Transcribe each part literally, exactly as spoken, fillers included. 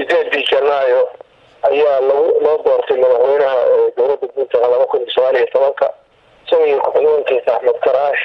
sideedii janaayo ayaa loo doortay madaxweynaha dowladda Puntland laba kun iyo sagaal iyo tobanka isagii ku-xigeenkiisa Axmed Karaash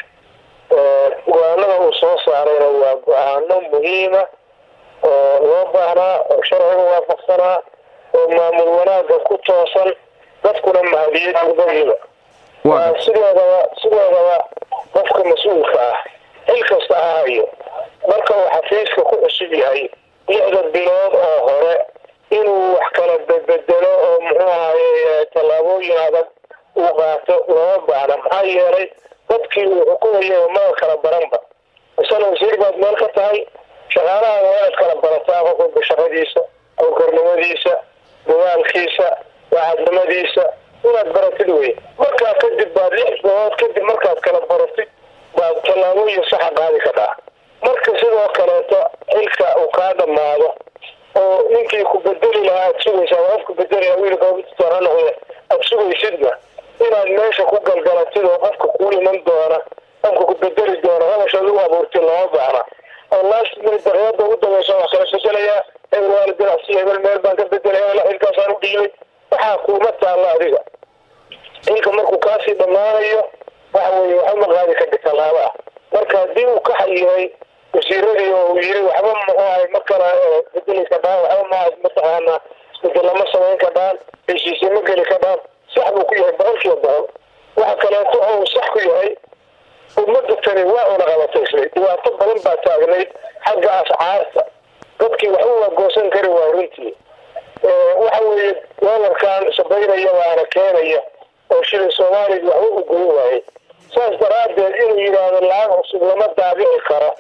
go'aanada uu soo saarayna waa go'aano muhiima oo loo baahnaa oo sharciga waafaqsanaa oo maamul wanaagga ku toosan dadkuna mahadiyad uga waa sideedaba sideedaba qofka mas-uulka ah xil kasta ha hayo marka uu xafiiska ku cusub yahay lixda bilood oo hore inuu wax kala bedelo oo muxuu ahaayey tallaabooyin adag uu qaato loo baahna maxaa yeelay dadkii uu xukumayo ma kala baranba isana wasiir baad meel ka tahay shaqaalaha waa inaad kala barataa qofka shaqadiisa howlkarnimadiisa dadaalkiisa daacadnimadiisa inaad baratid wey markaa kadib baad lix bilood kadib markaad kala baratid baad tallaabooyin saxa qaadi kartaa marka sidoo kaleeto xilka uu kaa dhammaado oo ninkii ku bedeli lahaa aad sugaysaa waa qofku bedeli wiilka ha noqde aad sugaysidna inaad meesha ku galgalatid oo qofka kuu iman doona qofka ku bedeli doona habashaad u abuurtid lama baahna oo laasmay dareeda ugu dambaysa wax kala bedelayaa hebel waalidin asi hebel meel baan ka bedelaya xilkaasaan u dhiibay waxaa kuuma taalla adiga xilka markuu kaasii dhammaanayo waxa weeye waxba ma qaadi karti tallaaba ah marka haddii uu ka xayiray wasiiradii oo uu yiri waxba muxuu ahay ma kala bedeli kadhaan waxba ma mataqaanaa isbedel lama samayn kadhaan heshiisye ma geli kadhaan sax buu ku yahay boqolkiiba boqol waxa kaleeto oo sax ku yahay ummadda tani waa una qabataysnay dhibaato badan baa taagnayd xagga ascaarta dadkii waxba waa goosan kari waa runtii waxa weeye doolarkan sabaynaya waana keenaya oo shilin soomaaliga waxba u goyn waayey saas daraaddeed inuu yidhaahdo lacag cusub lama daabici karo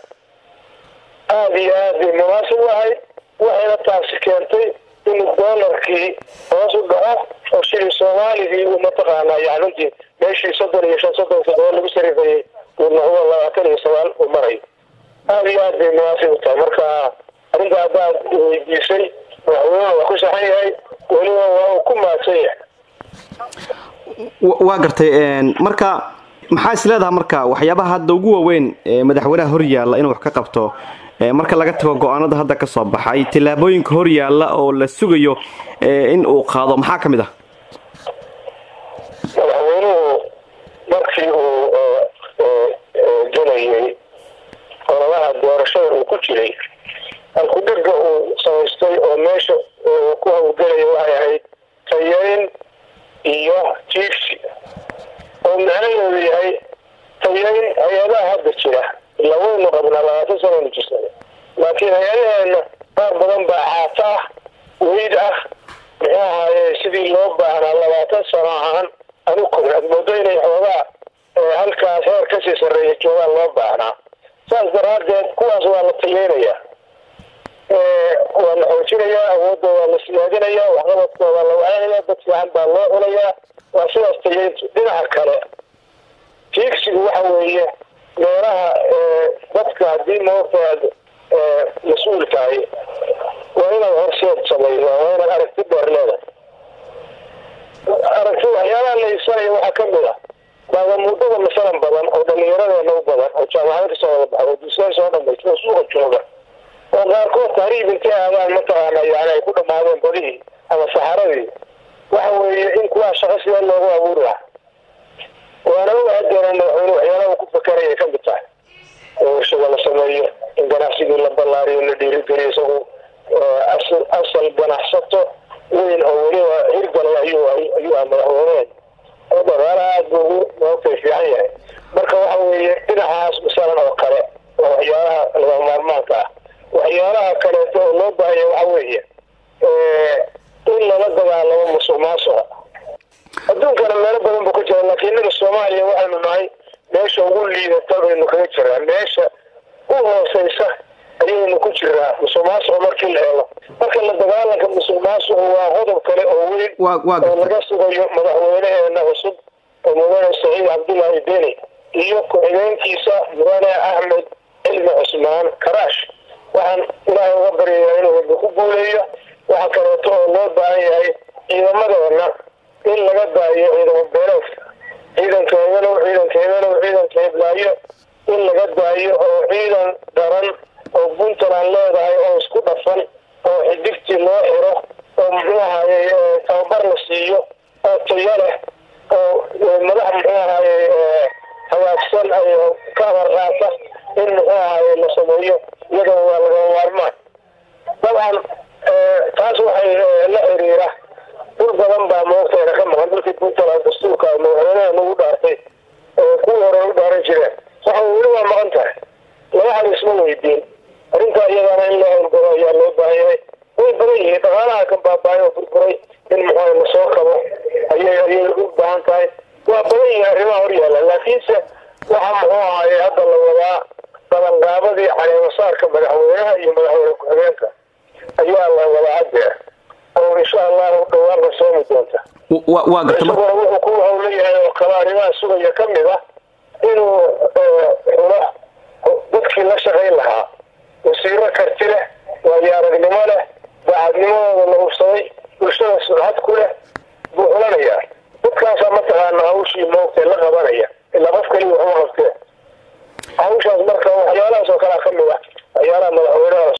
aada iyo aad bay munaasib u ahayd waxayna taasi keentay inuu doolarkii hoos u dhaco oo shilin soomaaligii uu mataqaanaa yacnuntii meeshii soddon iyo shan soddon toddoba lagu sarifayay uu noqdo labaatan iyo sagaal uu marayo aada iyo aad bay munaasib u tahay marka arrinta haddaad weydiisay madaxweynaha waa ku saxan yahay weliba waa uu ku mahadsan yahay waa gartay marka maxaa is leedahay marka waxyaabaha hadda ugu waaweyn madaxweynaha hor yaalla inuu wax ka qabto marka laga tago go'aanada hadda ka soo baxay tillaabooyinka hor yaalla oo la sugayo in uu qaado maxaa ka mid ah madaxweynuhu markii uu gelayay ololaha doorashada uu ku jiray halku-dhigga uu samaystay oo meesha uu ku hawlgelaya waxay ahayd tayayn iyo jiifsi oo macnaheedu yahay tayayn hay-adaha hadda jira ila waynu qabnaa labaatan sanaynu jirsanay laakiin hay-adaheena qaar badan baa caata ah weyd ah muxuu ahaaye sidii loo baahnaa labaatan sano ahaan anu korin aad moodo inay xoogaa halkaas heer kasii sarreeya joogaan loo baahnaa saas daraaddeed kuwaas waa la tayeynayaa waa la xoojinayaa awoodda waa la siyaadinayaa waxqabadkooda la wacinaya dad fiican baa loo culayaa waa sidaas tayeyntu dhinaca kale fiigsigu waxa weeye meelaha dadka haddii moogtaad mas-uul tahay waa inaad horseed samayso waa inaad aragti dheer leedahay aragti waxyaalaha la iibsanaya waxaa ka mid ah baadamuudada masalan badan oo dhallinyaradeena u badan oo jaamacada kasoo wada baxay oo duusaan soo dhamaysta oo suuqa jooga oo qaarkood tahriib intay aadaan mataqaana yani ay ku dhamaadeen badihii ama saxaradii waxa weeye in kuwaa shaqo sidee loogu abuuri lahaa waana uhadeena madaxweyne waxyaalaha ku fakaraya ka mid tahay oo warshada la sameeyo in ganacsigii la ballaariyo la dhiirigeliyo isagu asal asal ganacsato weyn oo weliba hirgalay ayuu ayuu ah madaxweyneen oo dhaqaalaha aada buu ugu moogtay fiican yahay marka waxa weeye dhinacaas masalan oo kale oo waxyaalaha laga maarmaanka ah waxyaalaha kaleeto oo loo baahaya waxa weeye in lala dagaalamo musuq maasuqa adduunkana meelo badan buu ka jira laakiin innaga soomaaliya waxaynu nahay meesha ugu liidata baynu kaga jiraa meesha u hooseysa ayaynu ku jiraa musuq maasuqa markii la helo marka la dagaalanka musuq maasuqa waa qodob kale oo weyn oo laga sugayo madaxweynaheena cusub oo mudane saciid cabdullaahi deni iyo ku-xigeenkiisa mudane axmed cilmi cusmaan karaash waxaan ilaahay uga baryayaa inuu wada ku guuleeyo waxa kaleeto oo loo baahan yahay ciidamadeena in laga daayo ciidamo beeleedka ciidanka hebenow ciidanka hebenow ciidanka heblaayo in laga daayo oo ciidan daran oo puntland leedahay oo isku dhafan oo xidigtii loo yihiin dhaqaalaha kan baabaayo oo burburay in muxuu lasoo kabo ayay ayay u baahan tahay waa badan yihiin arrimaha horyaala laakiinse waxa muxuu ahaye hadda la wadaa balanqaabadii caleemasaarka madaxweynaha iyo madaxweyne ku-xigeenka ayaa la wadaa haddeer oo insha allahu dhawaan la soomi doonta waa garta isaguna wuxuu ku howlayahay oo kale arrimaha sugaya ka mid ah inuu xulo dadkii la shaqayn lahaa wasiiro karti leh waayo aragnimo leh daacadnimadooda la hubsaday bulshada sumcad ku leh buu xulanayaa dadkaasaa mataqaana hawshii moogtay la qabanaya ilaa qof kaliya waxuma qabtee hawshaas marka waxyaalahaas oo kalea ka mid ah waxyaalaha madaxweynaha